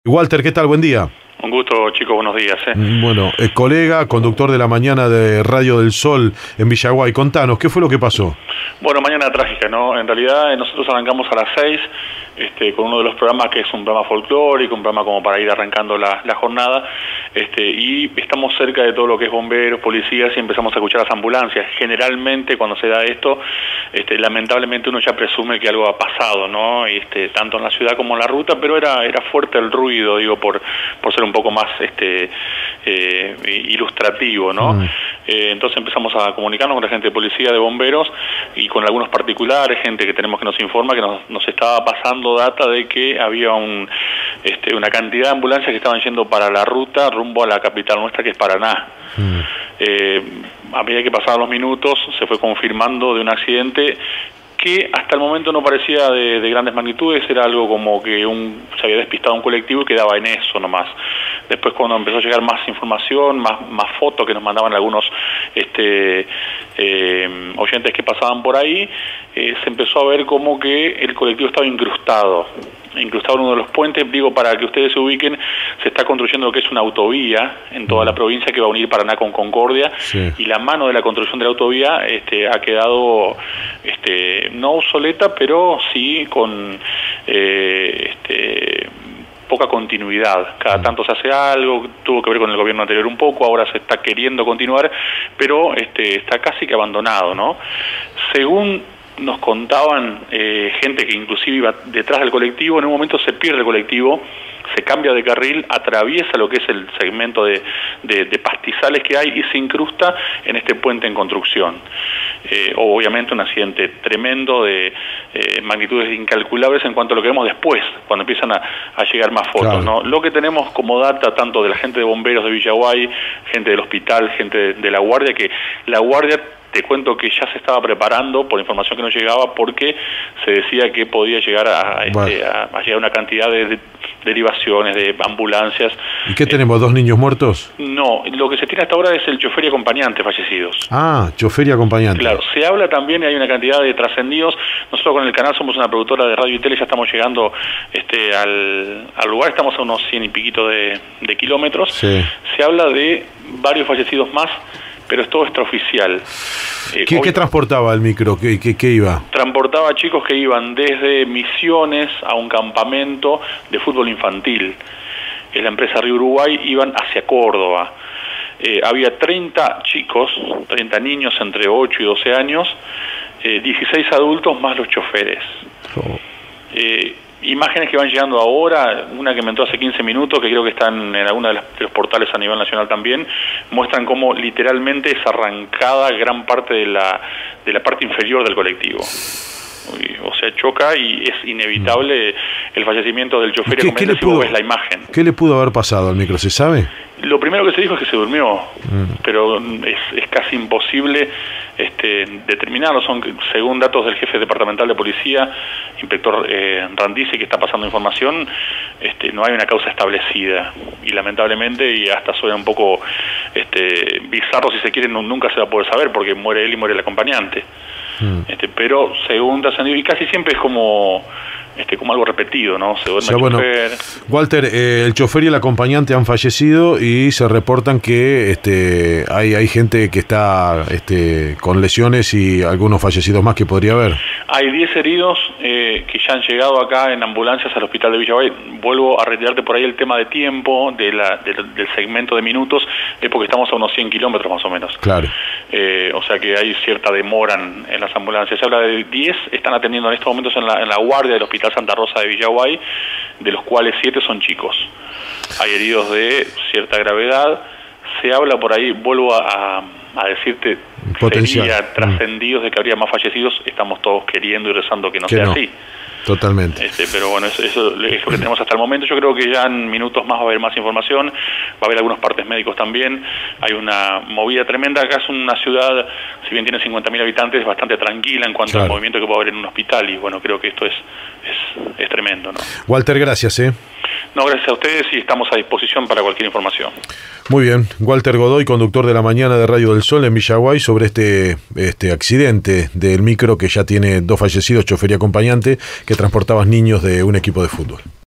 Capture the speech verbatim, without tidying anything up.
Walter, ¿qué tal? Buen día. Un gusto, chicos, buenos días. ¿eh? Bueno, eh, colega, conductor de la mañana de Radio del Sol en Villaguay. Contanos, ¿qué fue lo que pasó? Bueno, mañana trágica, ¿no? En realidad nosotros arrancamos a las seis este, con uno de los programas que es un programa folclórico, un programa como para ir arrancando la, la jornada, este, y estamos cerca de todo lo que es bomberos, policías, y empezamos a escuchar las ambulancias. Generalmente cuando se da esto, este, lamentablemente uno ya presume que algo ha pasado, ¿no? Este, tanto en la ciudad como en la ruta, pero era, era fuerte el ruido, digo, por, por ser un poco más este, eh, ilustrativo, ¿no? Mm. Eh, entonces empezamos a comunicarnos con la gente de policía, de bomberos, y con algunos particulares, gente que tenemos que nos informa que nos, nos estaba pasando data de que había un, este, una cantidad de ambulancias que estaban yendo para la ruta rumbo a la capital nuestra, que es Paraná. Mm. Eh, a medida que pasaban los minutos se fue confirmando de un accidente que hasta el momento no parecía de, de grandes magnitudes, era algo como que un, se había despistado un colectivo y quedaba en eso nomás. Después, cuando empezó a llegar más información, más, más fotos que nos mandaban algunos este, eh, oyentes que pasaban por ahí, eh, se empezó a ver como que el colectivo estaba incrustado. incrustado en uno de los puentes. Digo, para que ustedes se ubiquen, se está construyendo lo que es una autovía en toda la provincia que va a unir Paraná con Concordia, sí. Y la mano de la construcción de la autovía este, ha quedado este, no obsoleta, pero sí con eh, este, poca continuidad. Cada tanto se hace algo, tuvo que ver con el gobierno anterior un poco, ahora se está queriendo continuar, pero este, está casi que abandonado, ¿no? Según nos contaban eh, gente que inclusive iba detrás del colectivo, en un momento se pierde el colectivo, se cambia de carril, atraviesa lo que es el segmento de, de, de pastizales que hay y se incrusta en este puente en construcción. Eh, obviamente un accidente tremendo de eh, magnitudes incalculables en cuanto a lo que vemos después, cuando empiezan a, a llegar más fotos, claro. ¿no? Lo que tenemos como data tanto de la gente de bomberos de Villaguay, gente del hospital, gente de, de la guardia, que la guardia, te cuento que ya se estaba preparando por información que nos llegaba, porque se decía que podía llegar a, a, bueno. este, a, a llegar una cantidad de, de derivaciones, de ambulancias. ¿Y qué tenemos, eh, dos niños muertos? No, lo que se tiene hasta ahora es el chofer y acompañante fallecidos. Ah, chofer y acompañante. Claro, se habla también, y hay una cantidad de trascendidos. Nosotros con el canal somos una productora de radio y tele, ya estamos llegando este, al, al lugar, estamos a unos cien y piquito de, de kilómetros. Sí. Se habla de varios fallecidos más, pero es todo extraoficial. Eh, ¿Qué, hoy, ¿Qué transportaba el micro? ¿Qué, qué, ¿Qué iba? Transportaba chicos que iban desde Misiones a un campamento de fútbol infantil. Es la empresa Río Uruguay, iban hacia Córdoba. Eh, había treinta chicos, treinta niños entre ocho y doce años, eh, dieciséis adultos más los choferes. Oh. Eh, Imágenes que van llegando ahora, una que me entró hace quince minutos, que creo que están en alguna de, las, de los portales a nivel nacional también, muestran cómo literalmente es arrancada gran parte de la, de la parte inferior del colectivo. O sea, choca y es inevitable el fallecimiento del chofer. ¿Qué, ¿qué le pudo, ves la imagen. ¿Qué le pudo haber pasado al micro? ¿Se sabe? Lo primero que se dijo es que se durmió, mm. pero es, es casi imposible este, determinarlo. Son, según datos del jefe departamental de policía, inspector eh, Randice, que está pasando información, este, no hay una causa establecida. Y lamentablemente, y hasta suena un poco este, bizarro si se quiere, no, nunca se va a poder saber, porque muere él y muere el acompañante. Mm. Este, pero según trascendido, y casi siempre es como este como algo repetido, ¿no? Se duerme, o sea, el bueno, chofer. Walter, eh, el chofer y el acompañante han fallecido y se reportan que este hay hay gente que está este con lesiones y algunos fallecidos más que podría haber. Hay diez heridos eh, que ya han llegado acá en ambulancias al hospital de Villaguay. Vuelvo a retirarte por ahí el tema de tiempo, de la, de, del segmento de minutos, es porque estamos a unos cien kilómetros más o menos. Claro. Eh, o sea que hay cierta demora en, en las ambulancias. Se habla de diez, están atendiendo en estos momentos en la, en la guardia del hospital Santa Rosa de Villaguay, de los cuales siete son chicos. Hay heridos de cierta gravedad. Se habla por ahí, vuelvo a, a decirte, potencial. Sería trascendidos de que habría más fallecidos. Estamos todos queriendo y rezando que no que sea no. así. Totalmente. Este, pero bueno, eso, eso es lo que tenemos hasta el momento. Yo creo que ya en minutos más va a haber más información, va a haber algunos partes médicos también. Hay una movida tremenda. Acá es una ciudad, si bien tiene cincuenta mil habitantes, bastante tranquila en cuanto claro. al movimiento que puede haber en un hospital. Y bueno, creo que esto es, es, es tremendo, ¿no? Walter, gracias, ¿eh? No, gracias a ustedes y estamos a disposición para cualquier información. Muy bien, Walter Godoy, conductor de la mañana de Radio del Sol en Villaguay, sobre este, este accidente del micro que ya tiene dos fallecidos, chofer y acompañante, que transportaban niños de un equipo de fútbol.